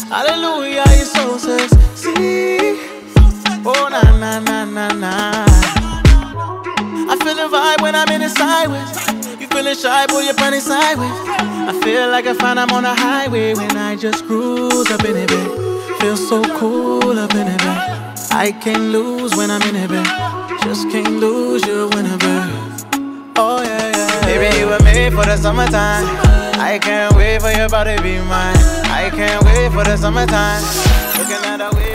Hallelujah, you're so sexy. Oh, na na na na na. I feel the vibe when I'm in the sideways. You feeling shy, pull your panties sideways. I feel like I find I'm on a highway when I just cruise up in it, babe. Feel so cool up in it, babe. I can't lose when I'm in it, babe. Just can't lose you whenever. Oh yeah, yeah. Baby, you were made for the summertime. I can't wait for your body to be mine. I can't wait for the summertime. Looking at the way